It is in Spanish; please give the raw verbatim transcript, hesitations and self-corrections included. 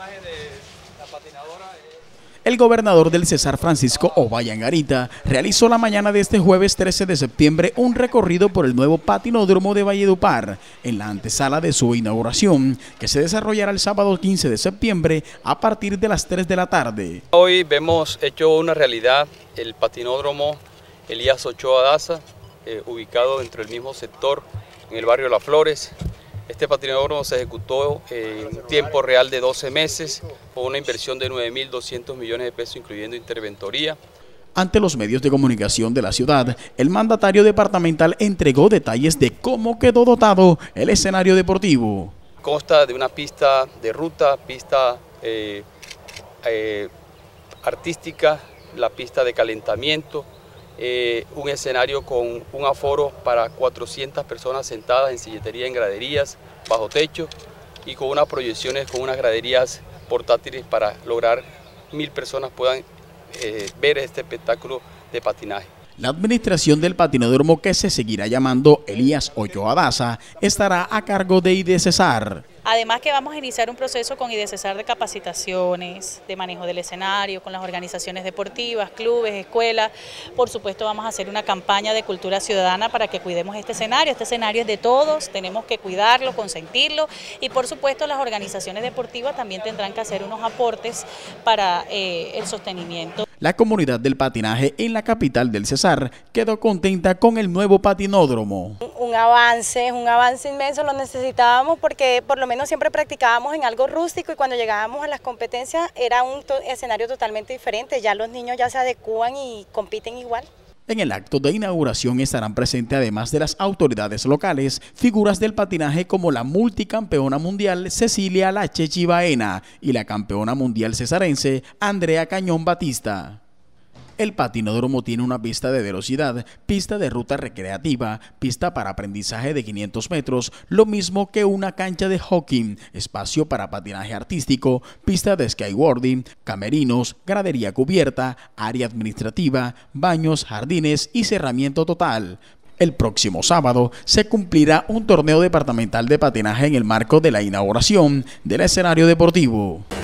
imagen de la patinadora es... El gobernador del Cesar, Francisco Ovalle Angarita, realizó la mañana de este jueves trece de septiembre un recorrido por el nuevo patinódromo de Valledupar, en la antesala de su inauguración, que se desarrollará el sábado quince de septiembre a partir de las tres de la tarde. Hoy vemos hecho una realidad el patinódromo Elías Ochoa Daza, eh, ubicado dentro del mismo sector, en el barrio Las Flores. Este patinódromo se ejecutó en un tiempo real de doce meses, con una inversión de nueve mil doscientos millones de pesos, incluyendo interventoría. Ante los medios de comunicación de la ciudad, el mandatario departamental entregó detalles de cómo quedó dotado el escenario deportivo. Consta de una pista de ruta, pista eh, eh, artística, la pista de calentamiento, eh, un escenario con un aforo para cuatrocientas personas sentadas en silletería, en graderías, bajo techo, y con unas proyecciones, con unas graderías portátiles para lograr mil personas puedan eh, ver este espectáculo de patinaje. La administración del patinódromo, que se seguirá llamando Elías Ochoa Daza, estará a cargo de IDECESAR. Además que vamos a iniciar un proceso con IDECESAR de capacitaciones, de manejo del escenario, con las organizaciones deportivas, clubes, escuelas. Por supuesto vamos a hacer una campaña de cultura ciudadana para que cuidemos este escenario. Este escenario es de todos, tenemos que cuidarlo, consentirlo, y por supuesto las organizaciones deportivas también tendrán que hacer unos aportes para eh, el sostenimiento. La comunidad del patinaje en la capital del Cesar quedó contenta con el nuevo patinódromo. Un avance, un avance inmenso, lo necesitábamos porque por lo menos siempre practicábamos en algo rústico, y cuando llegábamos a las competencias era un to- escenario totalmente diferente. Ya los niños ya se adecúan y compiten igual. En el acto de inauguración estarán presentes, además de las autoridades locales, figuras del patinaje como la multicampeona mundial Cecilia La Chechi Baena y la campeona mundial cesarense Andrea Cañón Batista. El patinódromo tiene una pista de velocidad, pista de ruta recreativa, pista para aprendizaje de quinientos metros, lo mismo que una cancha de hockey, espacio para patinaje artístico, pista de skateboarding, camerinos, gradería cubierta, área administrativa, baños, jardines y cerramiento total. El próximo sábado se cumplirá un torneo departamental de patinaje en el marco de la inauguración del escenario deportivo.